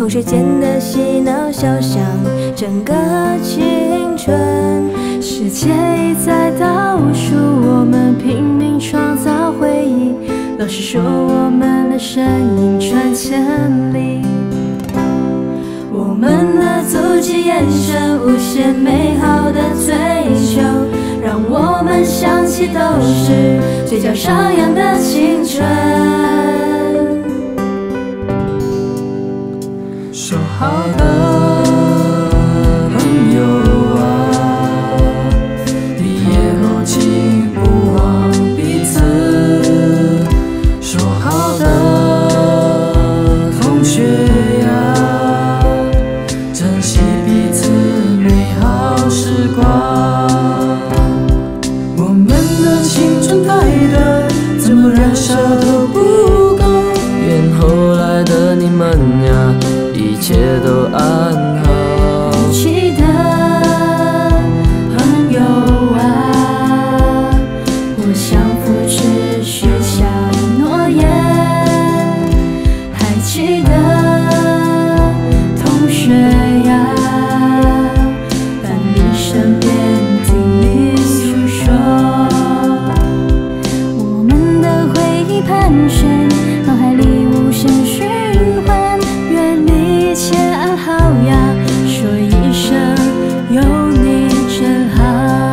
同学间的嬉闹笑响，整个青春。 世界已在倒数，我们拼命创造回忆。老师说我们的声音传千里，我们的足迹延伸，无限美好的追求，让我们想起都是嘴角上扬的青春。 说好的朋友啊，毕业后请勿忘彼此。说好的同学呀，珍惜彼此美好时光。我们的青春太短，怎么燃烧都不够。愿后来的你们呀，一切都安好。 还记得朋友啊，我相扶持许下诺言。还记得同学呀，伴你身边听你诉说。我们的回忆盘旋，脑海里无限循环。愿你一切安好呀，说一声有你真好。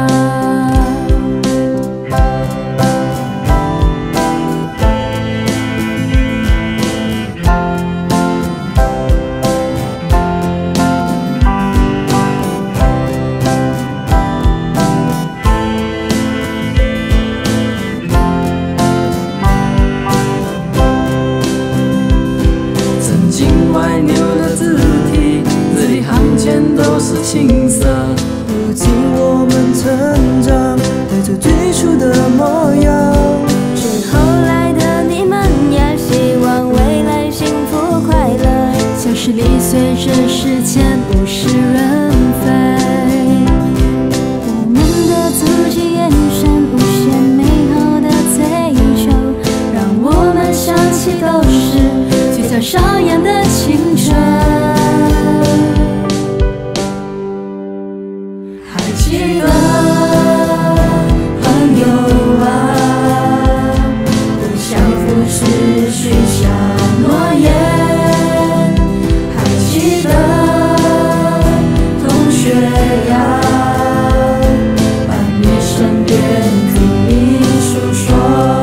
曾经歪扭的字体，字里行间都是青涩。如今我们成长，带着最初的模样。 是后来的你们呀，希望未来幸福快乐， 像是你随着时间物是人非。我们的足迹延伸，无限美好的追求，让我们想起都是嘴角上扬的青春。 还记得朋友啊，互相扶持许下诺言。还记得同学呀，伴你身边听你诉说。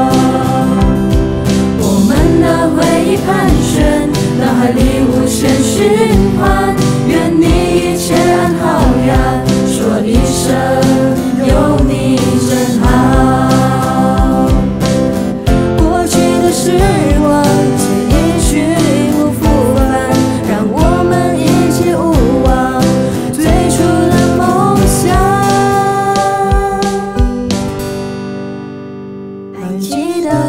我们的回忆盘旋，脑海里无限循环。愿你一切安好呀，说一声有你真好。过去的时光是一去不复返，让我们一起勿忘最初的梦想。还记得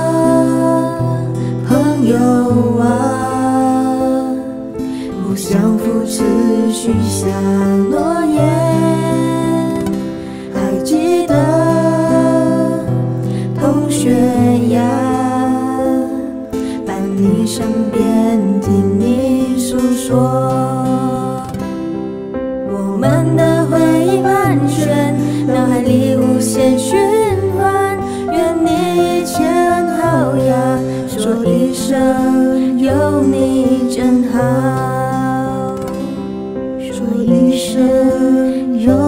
朋友啊，互相扶持许下诺言。还记得同学呀，伴你身边听你诉说。我们的回忆盘旋，脑海里无限循环。愿你一切安好呀，说一声有你真好。说一声有